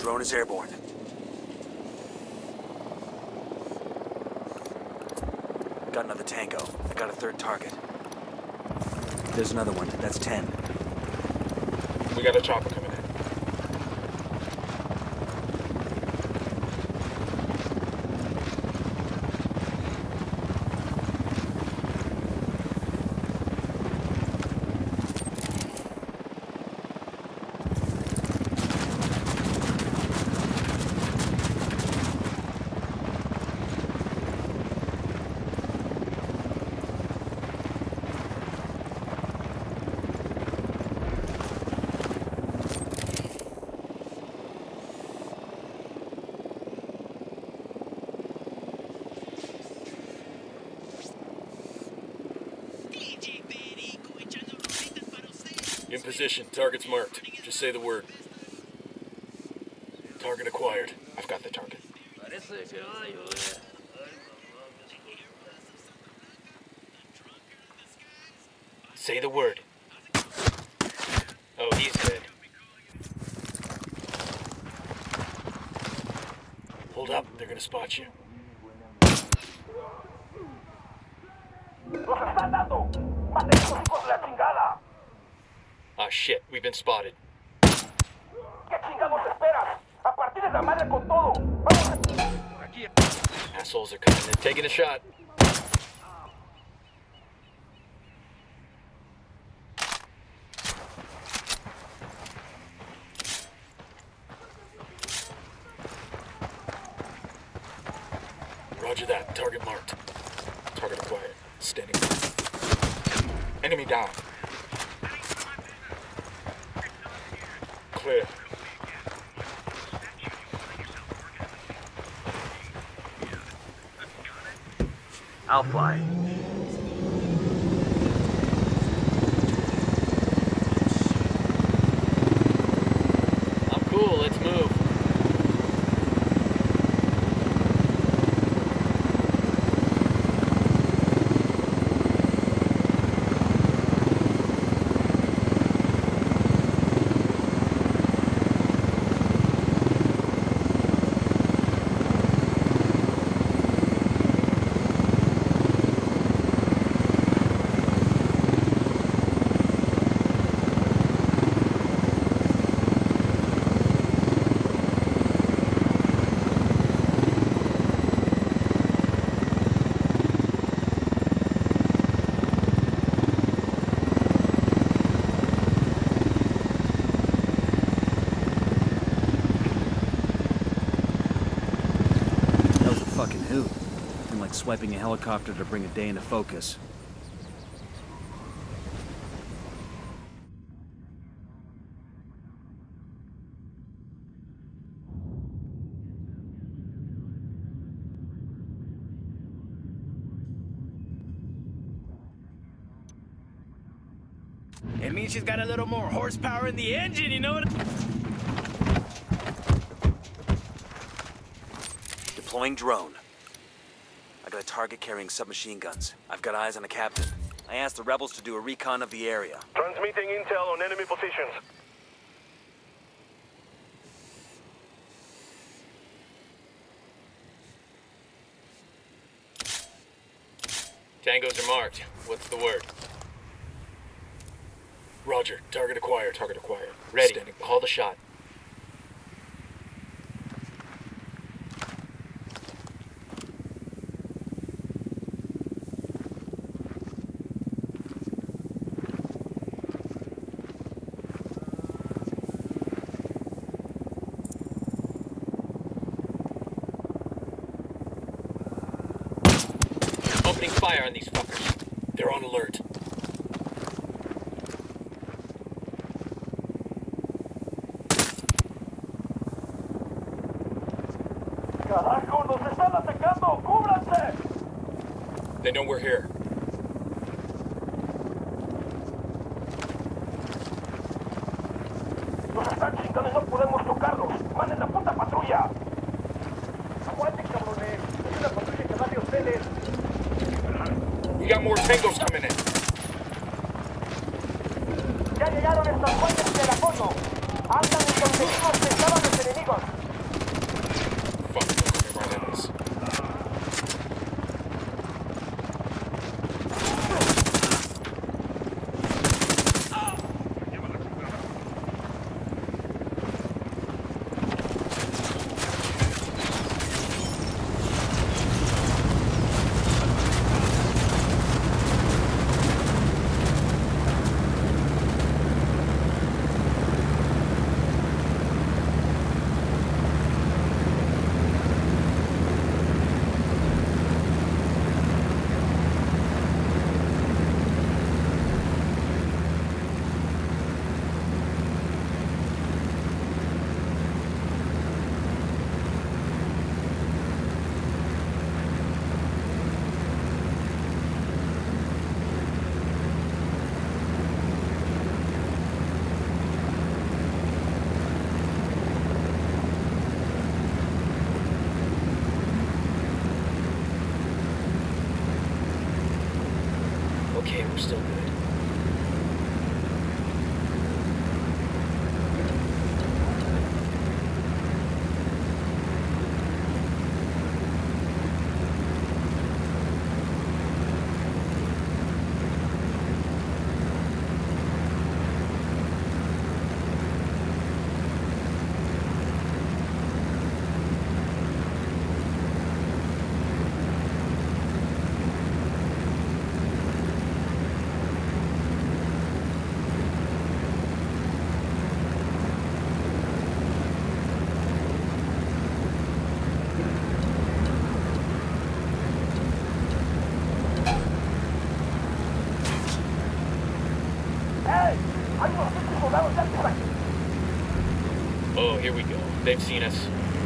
Drone is airborne. Got another tango. I got a third target. There's another one. That's 10. We got a chopper coming in. In position. Target's marked. Just say the word. Target acquired. I've got the target. Say the word. Oh, he's dead. Hold up. They're gonna spot you. Ah, shit. We've been spotted. Assholes are coming in. Taking a shot. Roger that. Target marked. Target acquired. Standing by. Enemy down. Clear. I'll fly. I'm cool. Let's move. Swiping a helicopter to bring a day into focus. It means she's got a little more horsepower in the engine, you know what? Deploying drone. I got a target carrying submachine guns. I've got eyes on a captain. I asked the rebels to do a recon of the area. Transmitting intel on enemy positions. Tangos are marked. What's the word? Roger. Target acquired. Target acquired. Ready. Standing. Call the shot. Opening fire on these fuckers. They're on alert. ¡Carajo! ¡Nos están atacando! ¡Cúbranse! They know we're here. ¡Nos están chingando y no podemos tocarlos! ¡Manden la puta patrulla! ¡Aguanten, cabrones! ¡Es una patrulla que va de ustedes! We got more tangos coming in. ¡Ya llegaron estas fuerzas de apoyo! ¡Andan en donde mismos estaban los enemigos! guns. Okay, we're still good. Oh, here we go. They've seen us.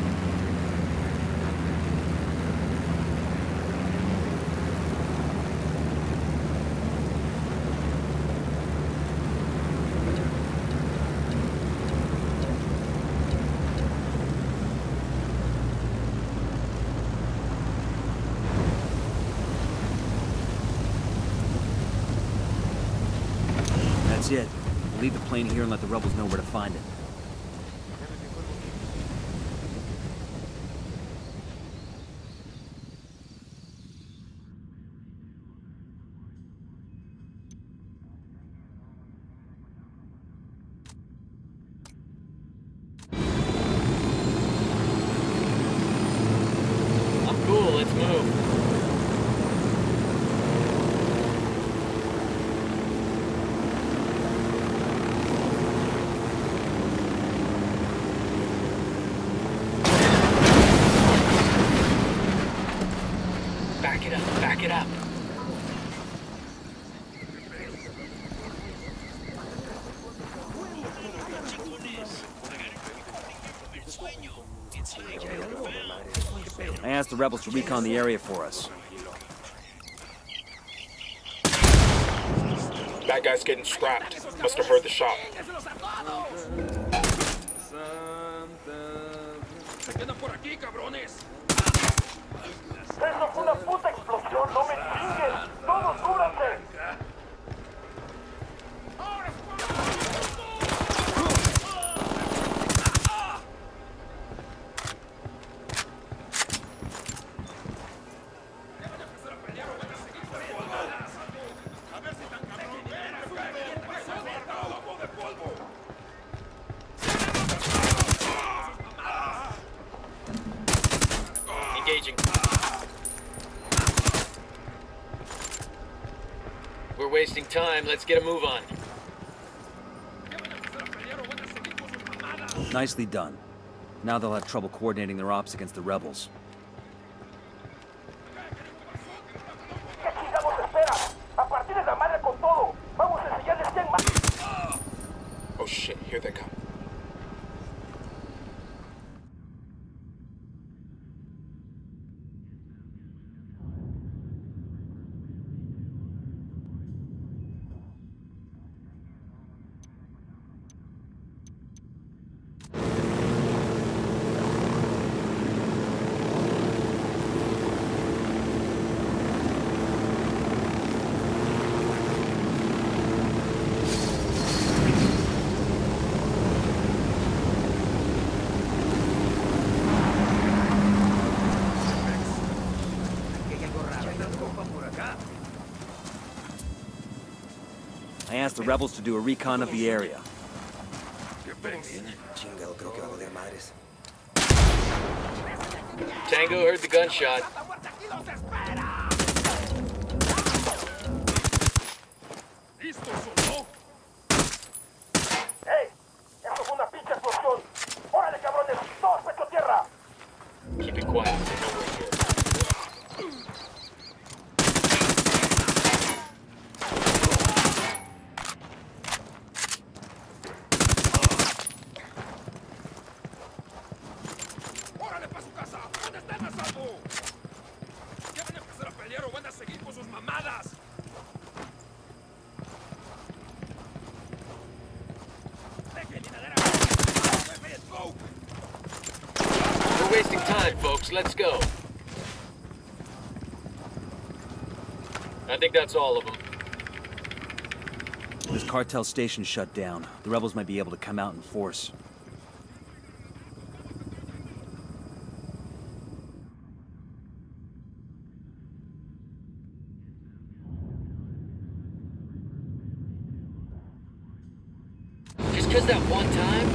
That's it. We'll leave the plane here and let the rebels know where to find it. I'm cool, let's move. Back it up. I asked the rebels to recon the area for us. That guy's getting scrapped. Must have heard the shot. ¡Eso fue una puta explosión! ¡No me chinguen! ¡Todos cúbranse! Engaging. We're wasting time. Let's get a move on. Nicely done. Now they'll have trouble coordinating their ops against the rebels. ¿Qué chingados esperan? ¡A partir de la madre con todo! ¡Vamos a enseñarles quién más! Oh shit, here they come. asked the rebels to do a recon of the area. Tango heard the gunshot. ¡Hey! ¡Esto fue una pinche explosión! ¡Órale, cabrones! ¡Todos pecho tierra! Keep it quiet. They know we're here. ¡Órale pa' su casa! ¿Dónde están a salvo? ¿Ya van a empezar a pelear o van a seguir con sus mamadas? We're wasting time, folks. Let's go. I think that's all of them. This cartel station shut down. The rebels might be able to come out in force. Just 'cause that one time?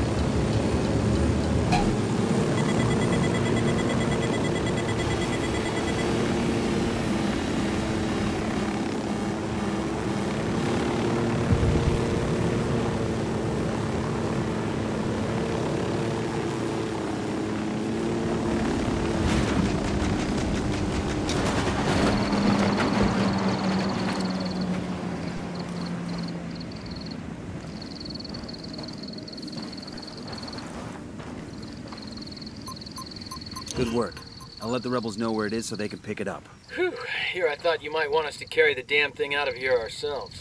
Good work. I'll let the rebels know where it is so they can pick it up. Whew. Here, I thought you might want us to carry the damn thing out of here ourselves.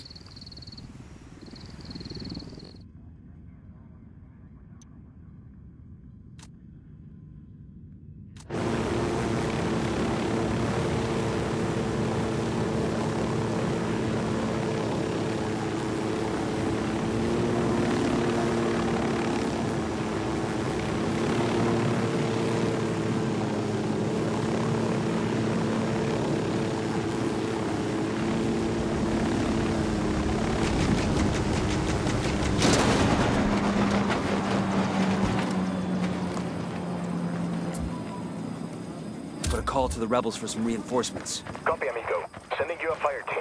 Put a call to the rebels for some reinforcements. Copy, amigo. Sending you a fire team.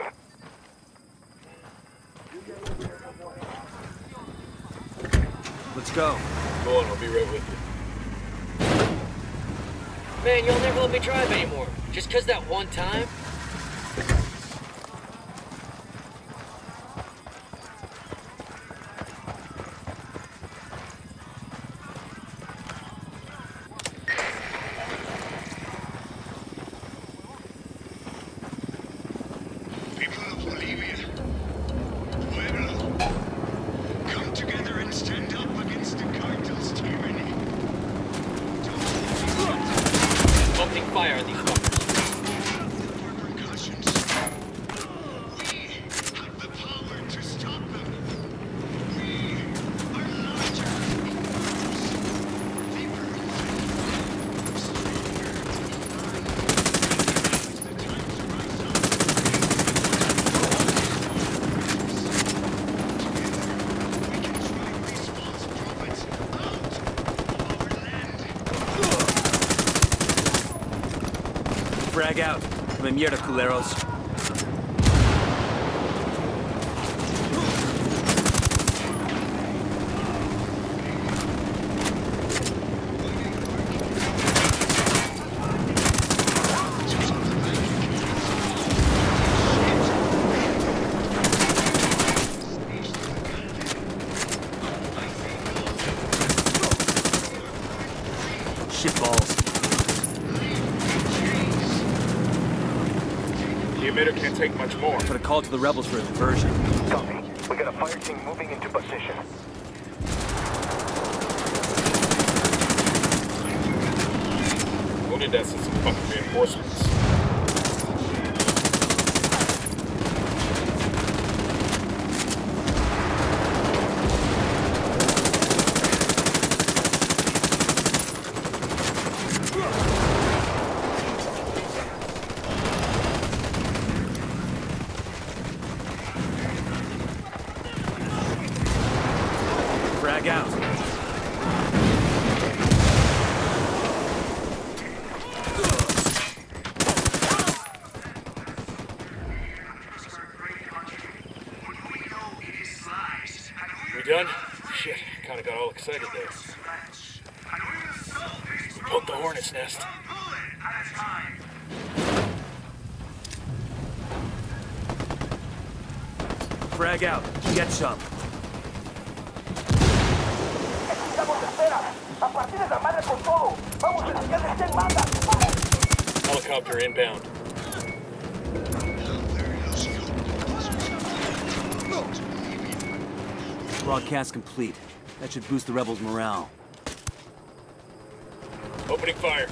Let's go. Go on, I'll be right with you. Man, you'll never let me drive anymore. Just 'cause that one time? People of Bolivia, Pueblo, come together and stand up against the cartel's tyranny. Opening fire on these fuckers. Repercussions. We have the power to stop them. We are larger, deeper, stronger. It's the time to rise up. We can drive these false prophets out of our land. Frag out. Come mierda, culeros. Shitballs. The emitter can't take much more. Put a call to the rebels for a diversion. Copy. We got a fire team moving into position. Who did that? Some fucking reinforcements. Frag out. We done? Shit, kinda got all excited there. Poke the hornet's nest. Frag out. Get some. Necesitamos esferas. A partir de la madre con todo. Vamos a enseñarles quién manda. Helicopter inbound. Broadcast complete. That should boost the rebels' morale. Opening fire.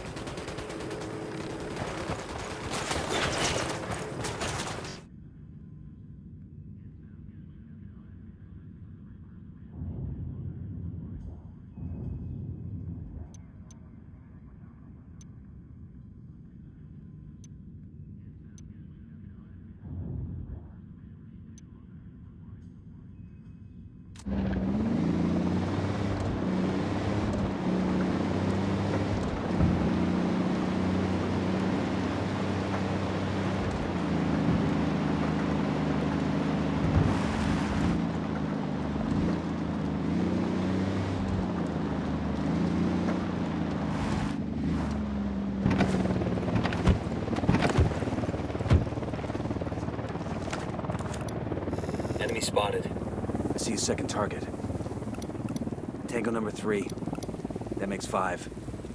Enemy spotted. I see a second target. Tango number 3. That makes 5.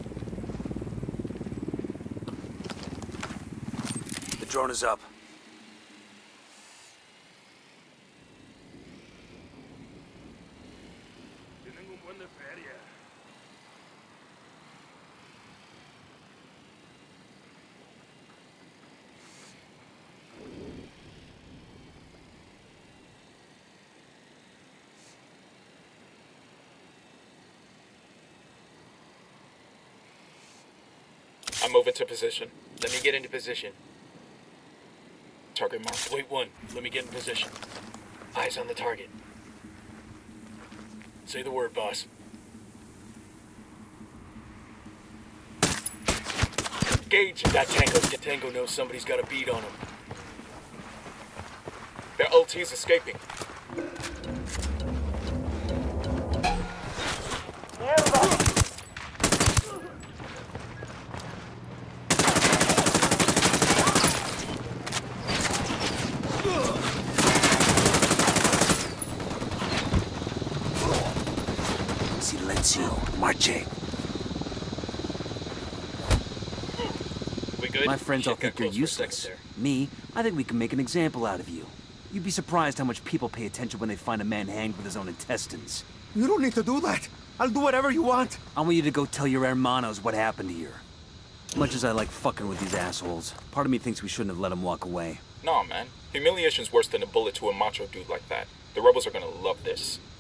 The drone is up. Tienen un buen de feria. I'm moving to position. Let me get into position. Target marked. Wait, 1. Let me get in position. Eyes on the target. Say the word, boss. Engage that Tango. The Tango knows somebody's got a bead on him. Their LT's escaping. Mierda. Silencio. Marche. We good? My friends all Shit, got think you're close for a useless. second Me, I think we can make an example out of you. You'd be surprised how much people pay attention when they find a man hanged with his own intestines. You don't need to do that. I'll do whatever you want. I want you to go tell your hermanos what happened here. Much as I like fucking with these assholes, part of me thinks we shouldn't have let them walk away. Nah, man. Humiliation's worse than a bullet to a macho dude like that. The rebels are gonna love this.